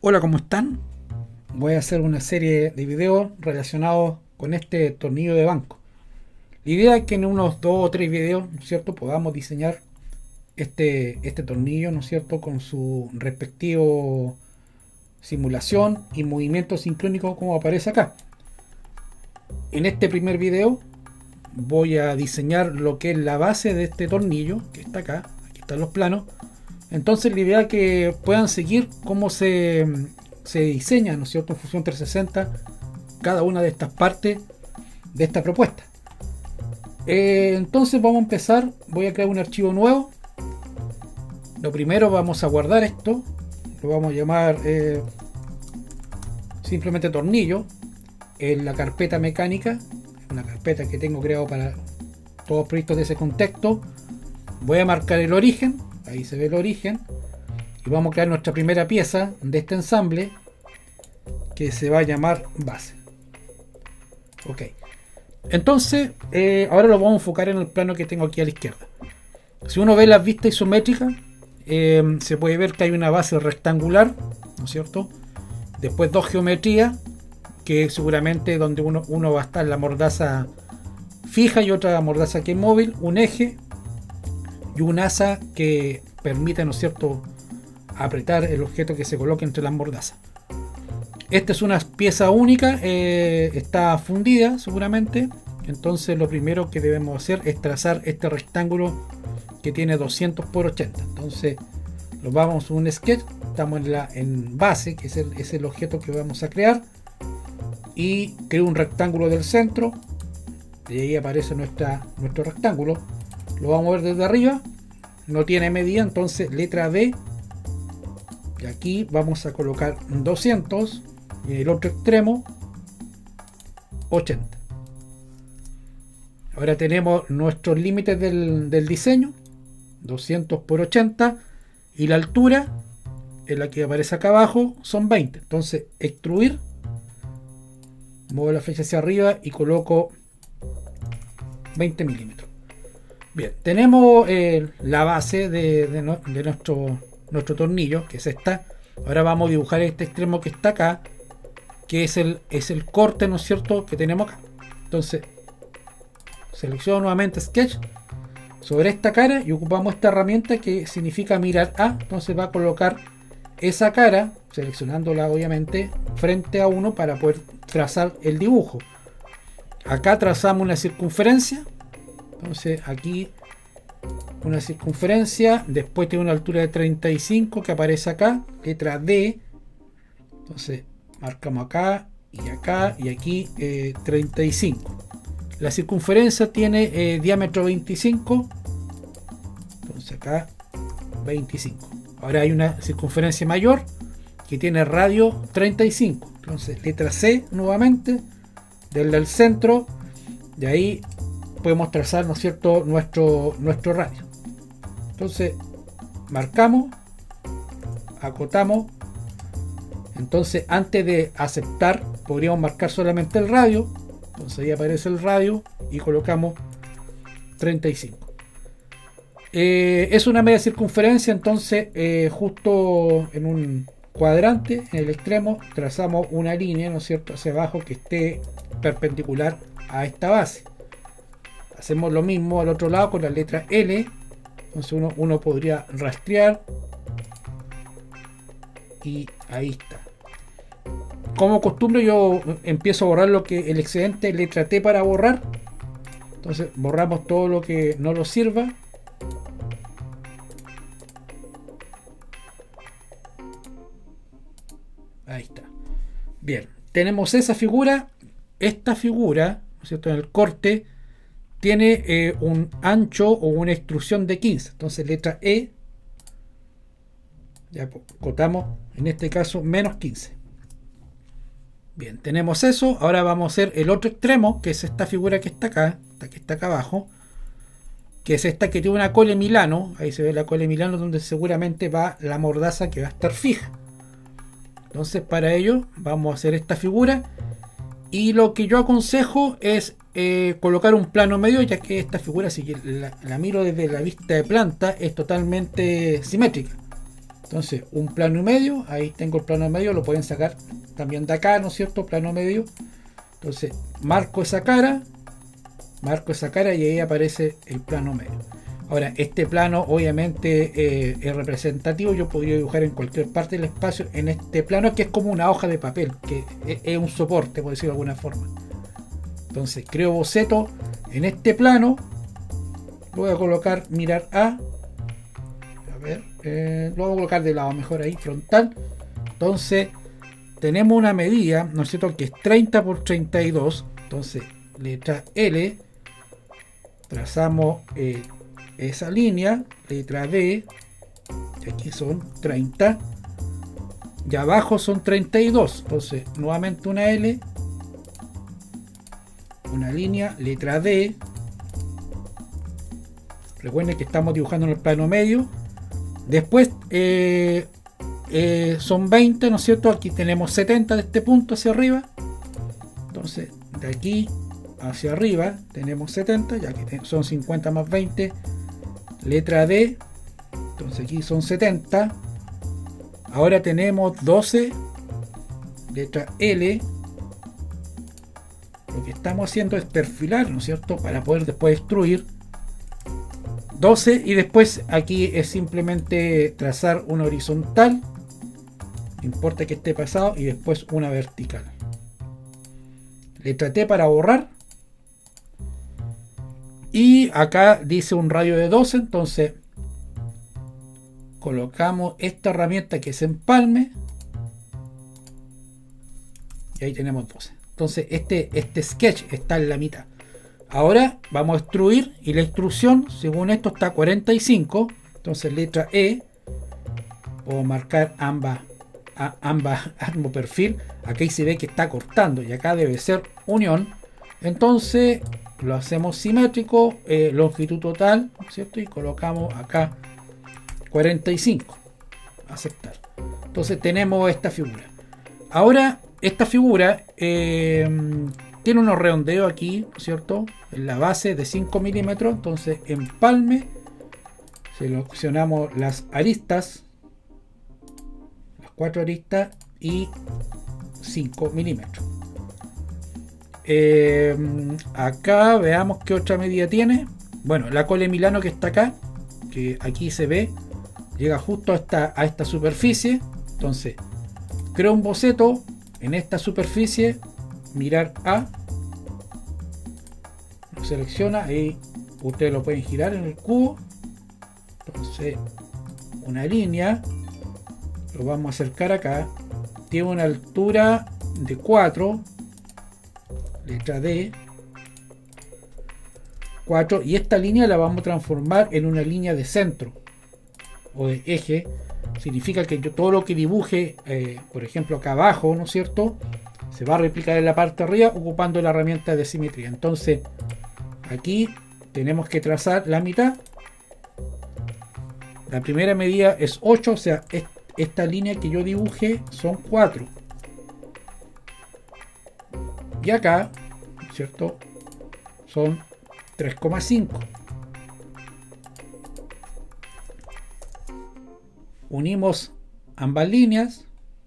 Hola, ¿cómo están? Voy a hacer una serie de videos relacionados con este tornillo de banco. La idea es que en unos 2 o 3 videos, ¿no es cierto?, podamos diseñar este tornillo, ¿no es cierto?, con su respectivo simulación y movimiento sincrónico como aparece acá. En este primer video voy a diseñar lo que es la base de este tornillo, que está acá, aquí están los planos. Entonces la idea es que puedan seguir cómo se diseña, ¿no es cierto?, en Fusion 360 cada una de estas partes de esta propuesta. Entonces vamos a empezar. Voy a crear un archivo nuevo. Lo primero, vamos a guardar esto. Lo vamos a llamar simplemente tornillo en la carpeta mecánica, una carpeta que tengo creado para todos los proyectos de ese contexto. Voy a marcar el origen, ahí se ve el origen, y vamos a crear nuestra primera pieza de este ensamble que se va a llamar base. Ok, entonces ahora lo vamos a enfocar en el plano que tengo aquí a la izquierda. Si uno ve las vistas isométricas, se puede ver que hay una base rectangular, ¿no es cierto? Después dos geometrías, que seguramente donde uno va a estar la mordaza fija y otra mordaza que es móvil, un eje y un asa que permite, ¿no es cierto?, apretar el objeto que se coloque entre las mordazas. Esta es una pieza única, está fundida seguramente. Entonces lo primero que debemos hacer es trazar este rectángulo que tiene 200 por 80. Entonces lo vamos a un sketch, estamos en base, que es el objeto que vamos a crear, y creo un rectángulo del centro, y ahí aparece nuestro rectángulo. Lo vamos a ver desde arriba, no tiene medida, entonces letra D, y aquí vamos a colocar 200 y en el otro extremo 80. Ahora tenemos nuestros límites del diseño, 200 por 80, y la altura, en la que aparece acá abajo, son 20. Entonces extruir, muevo la flecha hacia arriba y coloco 20 milímetros. Bien, tenemos la base de nuestro tornillo, que es esta. Ahora vamos a dibujar este extremo que está acá, que es el corte, ¿no es cierto?, que tenemos acá. Entonces selecciono nuevamente Sketch sobre esta cara y ocupamos esta herramienta que significa mirar a. Entonces va a colocar esa cara, seleccionándola obviamente, frente a uno para poder trazar el dibujo. Acá trazamos una circunferencia. Entonces aquí una circunferencia, después tiene una altura de 35 que aparece acá, letra D. Entonces marcamos acá y aquí 35. La circunferencia tiene diámetro 25, entonces acá 25. Ahora hay una circunferencia mayor que tiene radio 35, entonces letra C nuevamente, desde el centro, de ahí podemos trazar, ¿no es cierto?, nuestro radio. Entonces marcamos, acotamos. Entonces antes de aceptar podríamos marcar solamente el radio. Entonces ahí aparece el radio y colocamos 35. Es una media circunferencia, entonces justo en un cuadrante, en el extremo, trazamos una línea, ¿no es cierto?, hacia abajo que esté perpendicular a esta base. Hacemos lo mismo al otro lado con la letra L. Entonces uno podría rastrear y ahí está. Como costumbre, yo empiezo a borrar el excedente, letra T para borrar. Entonces borramos todo lo que no nos sirva. Ahí está. Bien, tenemos esa figura. Esta figura, ¿no es cierto?, en el corte tiene un ancho o una extrusión de 15. Entonces letra E, ya cortamos, en este caso menos 15. Bien, tenemos eso. Ahora vamos a hacer el otro extremo, que es esta figura que está acá, que está acá abajo, que es esta que tiene una cola Milano. Ahí se ve la cola Milano, donde seguramente va la mordaza que va a estar fija. Entonces para ello vamos a hacer esta figura, y lo que yo aconsejo es colocar un plano medio, ya que esta figura, si la miro desde la vista de planta, es totalmente simétrica. Entonces un plano y medio, ahí tengo el plano y medio, lo pueden sacar también de acá, ¿no es cierto? Plano medio. Entonces marco esa cara y ahí aparece el plano medio. Ahora, este plano obviamente es representativo, yo podría dibujar en cualquier parte del espacio en este plano, que es como una hoja de papel, que es un soporte, por decirlo de alguna forma. Entonces creo boceto en este plano, lo voy a colocar mirar A ver, lo voy a colocar de lado mejor ahí, frontal. Entonces tenemos una medida, ¿no es cierto?, que es 30 por 32. Entonces letra L, trazamos esa línea, letra D, y aquí son 30, y abajo son 32. Entonces nuevamente una L, una línea, letra D. Recuerden que estamos dibujando en el plano medio. Después son 20, ¿no es cierto? Aquí tenemos 70 de este punto hacia arriba. Entonces de aquí hacia arriba tenemos 70, ya que son 50 más 20, letra D. Entonces aquí son 70. Ahora tenemos 12, letra L. Lo que estamos haciendo es perfilar, ¿no es cierto?, para poder después extruir 12, y después aquí es simplemente trazar una horizontal, no importa que esté pasado, y después una vertical. Letra T para borrar. Y acá dice un radio de 12, entonces colocamos esta herramienta que es empalme, y ahí tenemos 12. Entonces este sketch está en la mitad. Ahora vamos a extruir, y la extrusión según esto está a 45. Entonces letra E, puedo marcar ambas ambos perfil. Aquí se ve que está cortando y acá debe ser unión. Entonces lo hacemos simétrico, longitud total, ¿cierto? Y colocamos acá 45, aceptar. Entonces tenemos esta figura. Ahora esta figura tiene unos redondeos aquí, ¿cierto?, en la base de 5 milímetros. Entonces empalme, seleccionamos las aristas, las 4 aristas y 5 milímetros. Acá veamos qué otra medida tiene. Bueno, la cole Milano que está acá, que aquí se ve, llega justo a esta superficie. Entonces creo un boceto en esta superficie, mirar A, lo selecciona, ahí ustedes lo pueden girar en el cubo. Entonces una línea, lo vamos a acercar acá, tiene una altura de 4, letra D, 4, y esta línea la vamos a transformar en una línea de centro o de eje. Significa que yo todo lo que dibuje, por ejemplo acá abajo, ¿no es cierto?, se va a replicar en la parte de arriba ocupando la herramienta de simetría. Entonces aquí tenemos que trazar la mitad. La primera medida es 8, o sea, esta línea que yo dibujé son 4. Y acá, ¿cierto?, son 3,5. Unimos ambas líneas.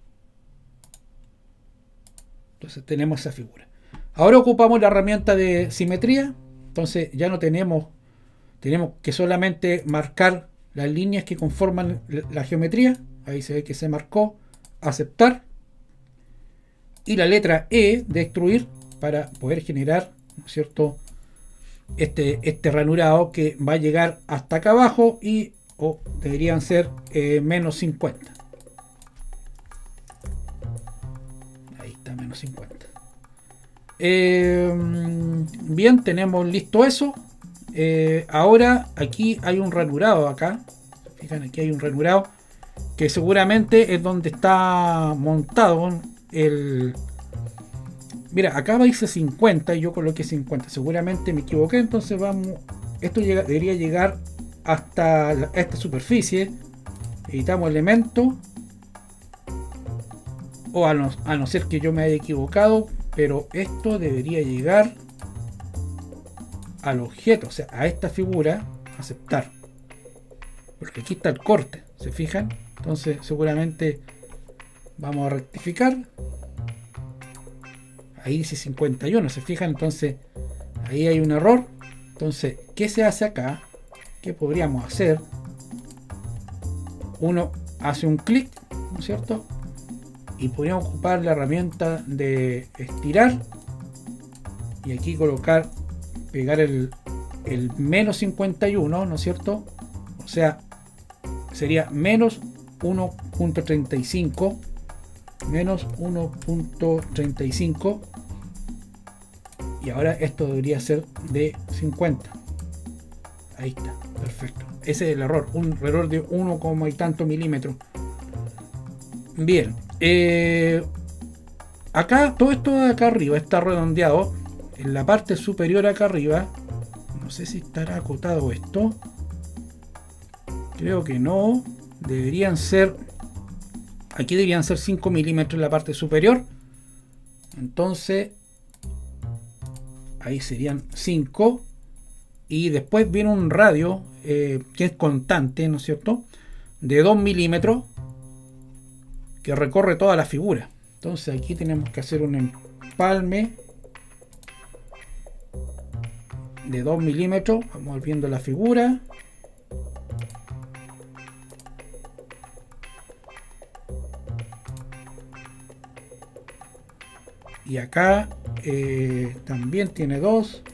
Entonces tenemos esa figura. Ahora ocupamos la herramienta de simetría. Entonces ya no tenemos que solamente marcar las líneas que conforman la geometría. Ahí se ve que se marcó, aceptar, y la letra E de extruir para poder generar, ¿no es cierto?, este ranurado que va a llegar hasta acá abajo, y deberían ser menos 50. Ahí está, menos 50. Bien, tenemos listo eso. Ahora aquí hay un ranurado acá. Fijan, aquí hay un ranurado que seguramente es donde está montado el... Mira, acá dice 50 y yo coloqué 50. Seguramente me equivoqué, entonces vamos... Esto debería llegar hasta esta superficie. Editamos elemento. O a no ser que yo me haya equivocado, pero esto debería llegar al objeto, o sea, a esta figura, aceptar. Porque aquí está el corte. ¿Se fijan? Entonces seguramente vamos a rectificar. Ahí dice 51, ¿se fijan? Entonces ahí hay un error. Entonces, ¿qué se hace acá? ¿Qué podríamos hacer? Uno hace un clic, ¿no es cierto? Y podríamos ocupar la herramienta de estirar y aquí colocar, pegar el menos 51, ¿no es cierto? O sea, sería menos 1.35, menos 1.35, y ahora esto debería ser de 50. Ahí está, perfecto. Ese es el error, un error de 1, y tanto milímetros. Bien, acá todo esto de acá arriba está redondeado. En la parte superior acá arriba, no sé si estará acotado esto, creo que no. Deberían ser, aquí deberían ser 5 milímetros en la parte superior. Entonces ahí serían 5. Y después viene un radio que es constante, ¿no es cierto?, de 2 milímetros que recorre toda la figura. Entonces aquí tenemos que hacer un empalme de 2 milímetros. Vamos viendo la figura. Y acá también tiene 2.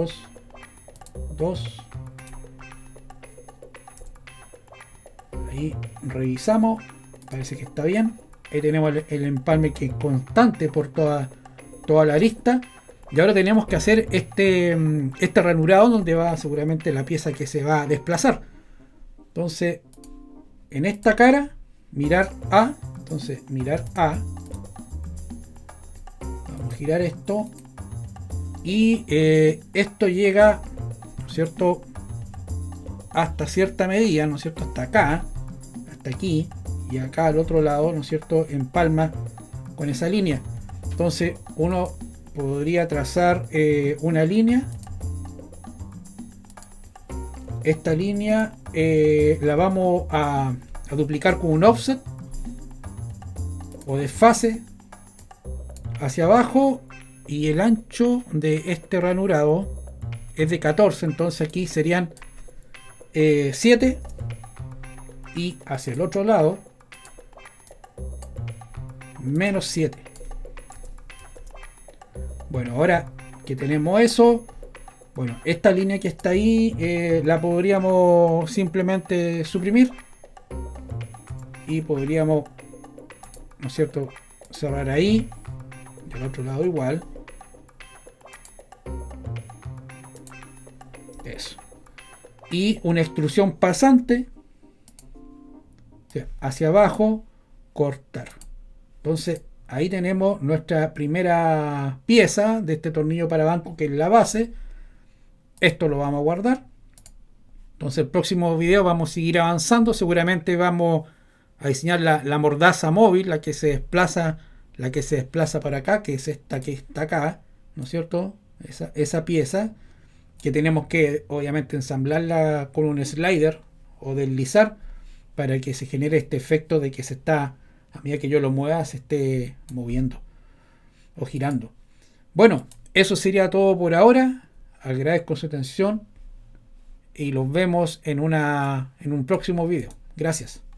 Ahí revisamos, parece que está bien. Ahí tenemos el empalme que es constante por toda la arista. Y ahora tenemos que hacer este ranurado donde va seguramente la pieza que se va a desplazar. Entonces en esta cara mirar A. Entonces mirar A, vamos a girar esto y esto llega, ¿no es cierto?, hasta cierta medida, ¿no es cierto?, hasta acá, hasta aquí, y acá al otro lado, ¿no es cierto?, empalma con esa línea. Entonces uno podría trazar una línea. Esta línea la vamos a duplicar con un offset o desfase hacia abajo, y el ancho de este ranurado es de 14, entonces aquí serían 7, y hacia el otro lado menos 7. Bueno, ahora que tenemos eso, bueno, esta línea que está ahí la podríamos simplemente suprimir y podríamos, ¿no es cierto?, cerrar ahí. Del otro lado igual. Eso. Y una extrusión pasante, o sea, hacia abajo, cortar. Entonces ahí tenemos nuestra primera pieza de este tornillo para banco, que es la base. Esto lo vamos a guardar. Entonces el próximo video vamos a seguir avanzando. Seguramente vamos a diseñar la mordaza móvil, la que se desplaza para acá, que es esta que está acá, ¿no es cierto? Esa pieza que tenemos que obviamente ensamblarla con un slider o deslizar para que se genere este efecto de que se está, a medida que yo lo mueva, se esté moviendo o girando. Bueno, eso sería todo por ahora. Agradezco su atención y los vemos en un próximo video. Gracias.